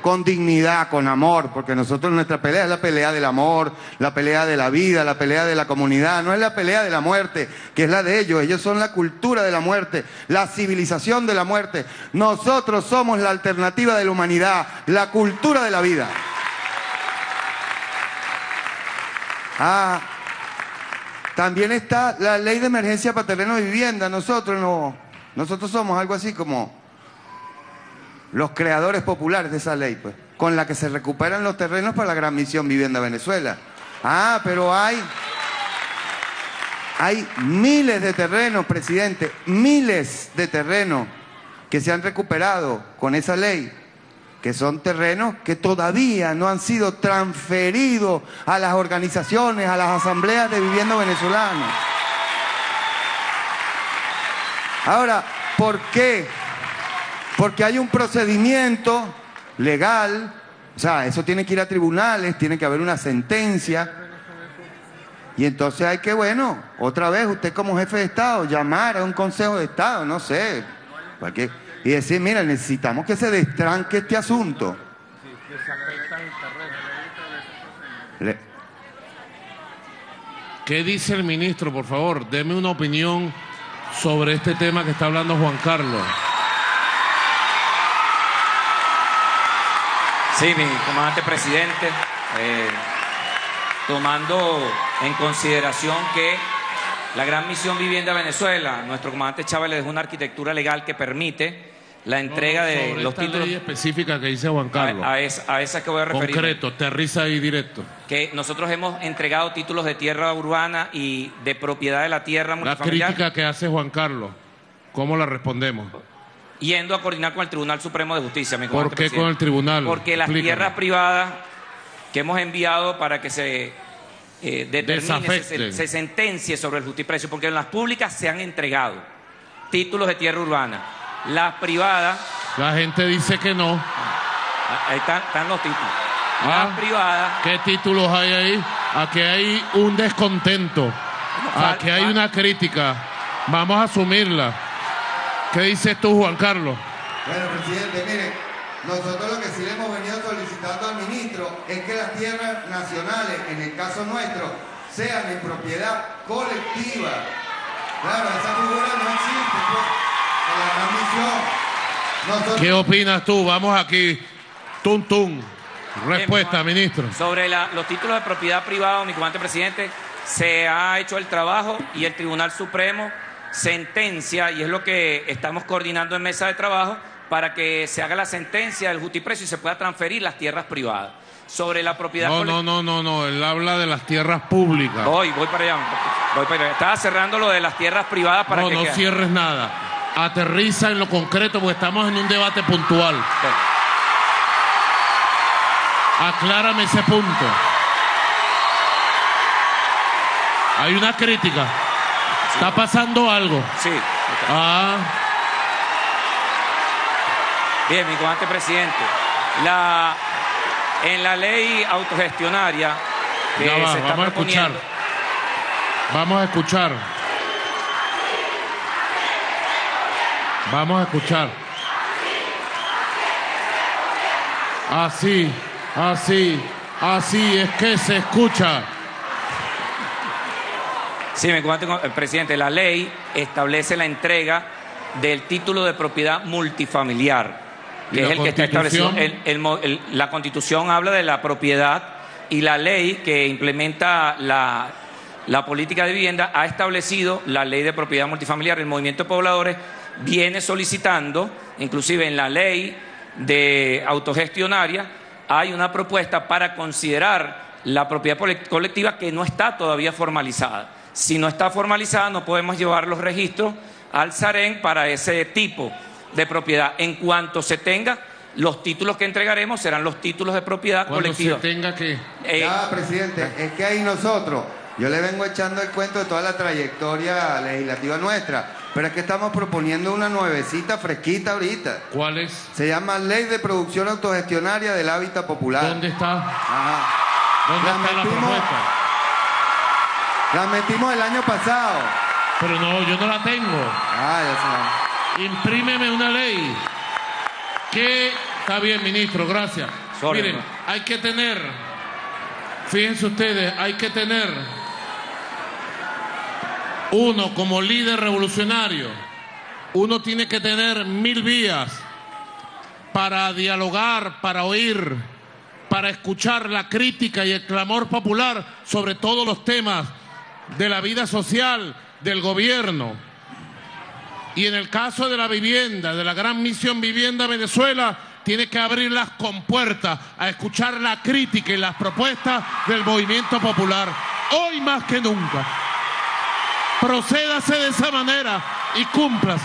con dignidad, con amor, porque nosotros nuestra pelea es la pelea del amor, la pelea de la vida, la pelea de la comunidad, no es la pelea de la muerte, que es la de ellos. Ellos son la cultura de la muerte, la civilización de la muerte. Nosotros somos la alternativa de la humanidad, la cultura de la vida. También está la ley de emergencia para terrenos de vivienda. Nosotros somos algo así como los creadores populares de esa ley, pues, con la que se recuperan los terrenos para la Gran Misión Vivienda Venezuela. Pero hay miles de terrenos, presidente, miles de terrenos que se han recuperado con esa ley, que son terrenos que todavía no han sido transferidos a las organizaciones, a las asambleas de vivienda venezolanas. Ahora, ¿por qué? Porque hay un procedimiento legal, o sea, eso tiene que ir a tribunales, tiene que haber una sentencia, y entonces hay que, bueno, otra vez usted como jefe de Estado, llamar a un Consejo de Estado, no sé, ¿para qué? Y decir, mira, necesitamos que se destranque este asunto. ¿Qué dice el ministro, por favor? Deme una opinión sobre este tema que está hablando Juan Carlos. Sí, mi comandante presidente, tomando en consideración que la Gran Misión Vivienda Venezuela, nuestro comandante Chávez le dejó una arquitectura legal que permite la entrega de los títulos. Ley específica que dice Juan Carlos. A esa que voy a referir. Concreto, aterriza ahí directo. Que nosotros hemos entregado títulos de tierra urbana y de propiedad de la tierra multifamiliar. La crítica que hace Juan Carlos, ¿cómo la respondemos? Yendo a coordinar con el Tribunal Supremo de Justicia, mi comandante presidente. ¿Por qué con el tribunal? Porque las tierras privadas que hemos enviado para que se determine, se sentencie sobre el justiprecio, porque en las públicas se han entregado títulos de tierra urbana. Las privadas... La gente dice que no. Ahí están los títulos. Las privadas... ¿Qué títulos hay ahí? Aquí hay un descontento. Aquí hay una crítica. Vamos a asumirla. ¿Qué dices tú, Juan Carlos? Bueno, presidente, mire, nosotros lo que sí le hemos venido solicitando al ministro es que las tierras nacionales, en el caso nuestro, sean en propiedad colectiva. Claro, esa figura no existe, pues, en la Gran Misión. ¿Qué opinas tú? Vamos aquí. Tum, tum. Respuesta, ministro. Sobre los títulos de propiedad privada, mi comandante presidente, se ha hecho el trabajo y el Tribunal Supremo sentencia, y es lo que estamos coordinando en mesa de trabajo, para que se haga la sentencia del justiprecio y se pueda transferir las tierras privadas. Sobre la propiedad... No, él habla de las tierras públicas. Voy para allá. Estaba cerrando lo de las tierras privadas para que... No cierres nada. Aterriza en lo concreto porque estamos en un debate puntual. Sí. Aclárame ese punto. Hay una crítica. Sí. ¿Está pasando algo? Sí. Bien, mi comandante presidente. En la ley autogestionaria que se está proponiendo... Vamos a escuchar. Así es que se escucha. Sí, mi comandante presidente, la ley establece la entrega del título de propiedad multifamiliar, que es el que está establecido. La Constitución habla de la propiedad, y la ley que implementa la política de vivienda ha establecido la ley de propiedad multifamiliar. El movimiento de pobladores viene solicitando, inclusive en la ley de autogestionaria, hay una propuesta para considerar la propiedad colectiva que no está todavía formalizada. Si no está formalizada, no podemos llevar los registros al SAREN para ese tipo de propiedad. En cuanto se tenga, los títulos que entregaremos serán los títulos de propiedad colectiva. ¿Cuándo se tenga qué? Presidente, es que ahí nosotros, yo le vengo echando el cuento de toda la trayectoria legislativa nuestra, pero es que estamos proponiendo una nuevecita, fresquita ahorita. ¿Cuál es? Se llama Ley de Producción Autogestionaria del Hábitat Popular. ¿Dónde está? ¿Dónde está la propuesta? La metimos el año pasado. Pero no, yo no la tengo. Ya se la... Imprímeme una ley. ¿Qué Está bien, ministro, gracias. Sorry, Miren, no. hay que tener, fíjense ustedes, hay que tener uno como líder revolucionario, uno tiene que tener 1000 vías para dialogar, para oír, para escuchar la crítica y el clamor popular sobre todos los temas de la vida social, del gobierno. Y en el caso de la vivienda, de la gran misión Vivienda Venezuela, tiene que abrir las compuertas a escuchar la crítica y las propuestas del movimiento popular. Hoy más que nunca. Procédase de esa manera y cúmplase.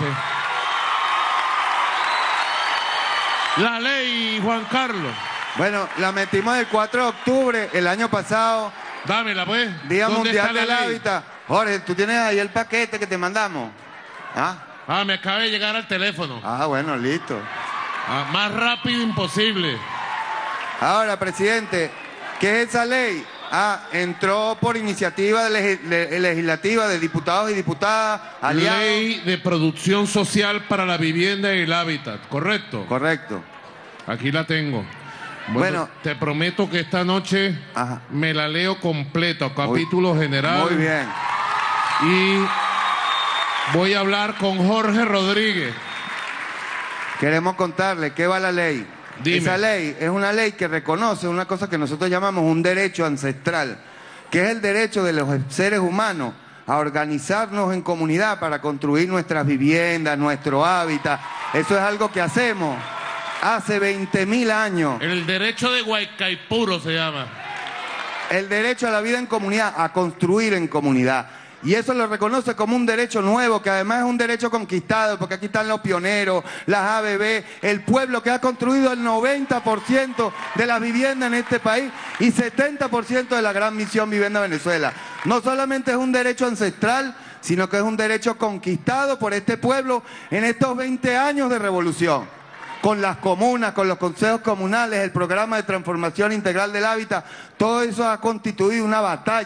La ley, Juan Carlos. Bueno, la metimos el 4 de octubre, el año pasado. Dámela, pues. Día ¿Dónde Mundial está la del ley? Hábitat. Jorge, tú tienes ahí el paquete que te mandamos. ¿Ah? Me acaba de llegar al teléfono. Bueno, listo. Más rápido imposible. Ahora, presidente, ¿qué es esa ley? Entró por iniciativa legislativa de diputados y diputadas, aliados. Ley de producción social para la vivienda y el hábitat, ¿correcto? Correcto. Aquí la tengo. Bueno, te prometo que esta noche me la leo completa, capítulo general. Muy bien. Y voy a hablar con Jorge Rodríguez. Queremos contarle qué va la ley. Dime. Esa ley es una ley que reconoce una cosa que nosotros llamamos un derecho ancestral, que es el derecho de los seres humanos a organizarnos en comunidad para construir nuestras viviendas, nuestro hábitat. Eso es algo que hacemos hace 20.000 años. El derecho de Guaycaipuro se llama. El derecho a la vida en comunidad, a construir en comunidad. Y eso lo reconoce como un derecho nuevo, que además es un derecho conquistado, porque aquí están los pioneros, las ABB, el pueblo que ha construido el 90% de las viviendas en este país y 70% de la gran misión Vivienda Venezuela. No solamente es un derecho ancestral, sino que es un derecho conquistado por este pueblo en estos 20 años de revolución. Con las comunas, con los consejos comunales, el programa de transformación integral del hábitat, todo eso ha constituido una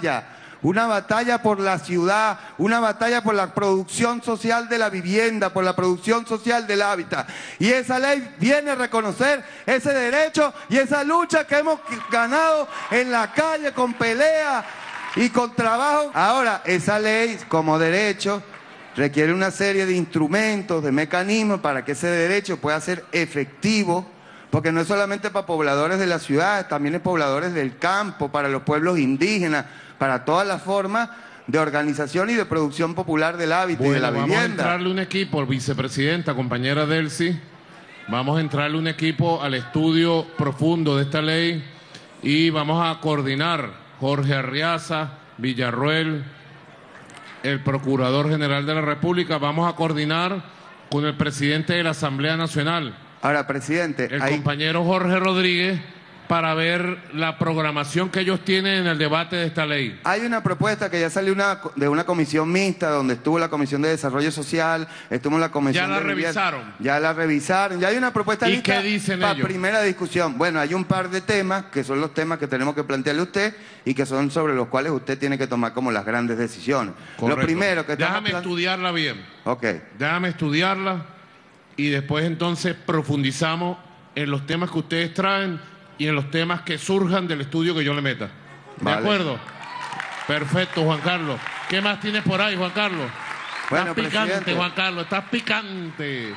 batalla por la ciudad, una batalla por la producción social de la vivienda, por la producción social del hábitat. Y esa ley viene a reconocer ese derecho y esa lucha que hemos ganado en la calle con pelea y con trabajo. Ahora, esa ley como derecho requiere una serie de instrumentos, de mecanismos para que ese derecho pueda ser efectivo, porque no es solamente para pobladores de las ciudades, también es pobladores del campo, para los pueblos indígenas, para todas las formas de organización y de producción popular del hábitat y de la vivienda. Vamos a entrarle un equipo, vicepresidenta, compañera Delcy, vamos a entrarle un equipo al estudio profundo de esta ley y vamos a coordinar Jorge Arriaza, Villarruel, el Procurador General de la República, vamos a coordinar con el presidente de la Asamblea Nacional. Ahora, presidente, el compañero Jorge Rodríguez, para ver la programación que ellos tienen en el debate de esta ley. Hay una propuesta que ya salió de una comisión mixta, donde estuvo la Comisión de Desarrollo Social, estuvo la Comisión ¿Ya la de revisaron? Ya la revisaron, ya hay una propuesta ¿Y lista qué dicen para ellos? primera discusión. Bueno, hay un par de temas, que son los temas que tenemos que plantearle a usted, y que son sobre los cuales usted tiene que tomar como las grandes decisiones. Correcto. Lo primero que Déjame estudiarla bien. Ok. Déjame estudiarla y después entonces profundizamos en los temas que ustedes traen y en los temas que surjan del estudio que yo le meta. ¿De acuerdo? Perfecto, Juan Carlos. ¿Qué más tienes por ahí, Juan Carlos? Bueno, estás picante, presidente. Juan Carlos, estás picante.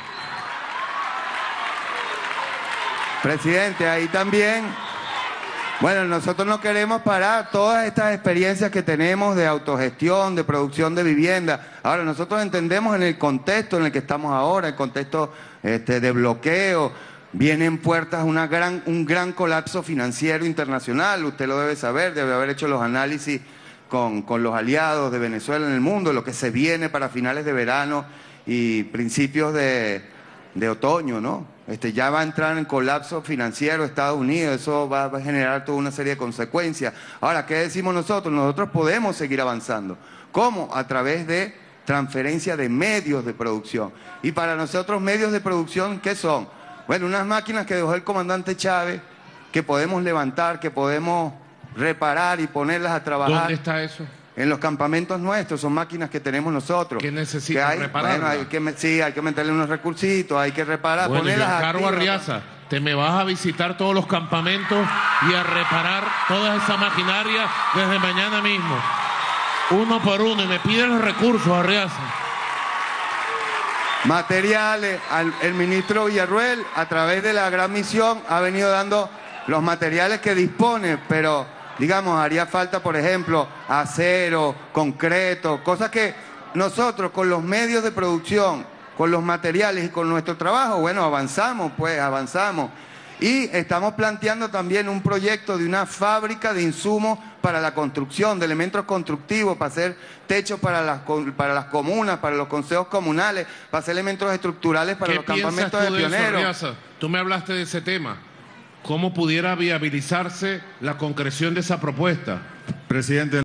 Presidente, ahí también, bueno, nosotros no queremos parar todas estas experiencias que tenemos de autogestión, de producción de vivienda. Ahora, nosotros entendemos en el contexto en el que estamos ahora, el contexto de bloqueo. Vienen puertas un gran colapso financiero internacional, usted lo debe saber, debe haber hecho los análisis con los aliados de Venezuela en el mundo, lo que se viene para finales de verano y principios de otoño, ¿no? Ya va a entrar en colapso financiero Estados Unidos, eso va a generar toda una serie de consecuencias. Ahora, ¿qué decimos nosotros? Nosotros podemos seguir avanzando. ¿Cómo? A través de transferencia de medios de producción. Y para nosotros, medios de producción, ¿qué son? Bueno, unas máquinas que dejó el comandante Chávez, que podemos levantar, que podemos reparar y ponerlas a trabajar. ¿Dónde está eso? En los campamentos nuestros, son máquinas que tenemos nosotros. ¿Qué necesitan reparar? Bueno, hay que meterle unos recursitos, hay que reparar, bueno, ponerlas yo encargo a activas. Arriaza. te me vas a visitar todos los campamentos y a reparar toda esa maquinaria desde mañana mismo, uno por uno, y me pides los recursos, Arriaza. Materiales, el ministro Villarruel, a través de la gran misión, ha venido dando los materiales que dispone, pero, digamos, haría falta, por ejemplo, acero, concreto, cosas que nosotros, con los medios de producción, con los materiales y con nuestro trabajo, bueno, avanzamos. Y estamos planteando también un proyecto de una fábrica de insumos para la construcción, de elementos constructivos, para hacer techos para las comunas, para los consejos comunales, para hacer elementos estructurales para los campamentos de pioneros. Arriaza? Tú me hablaste de ese tema. ¿Cómo pudiera viabilizarse la concreción de esa propuesta? Presidente.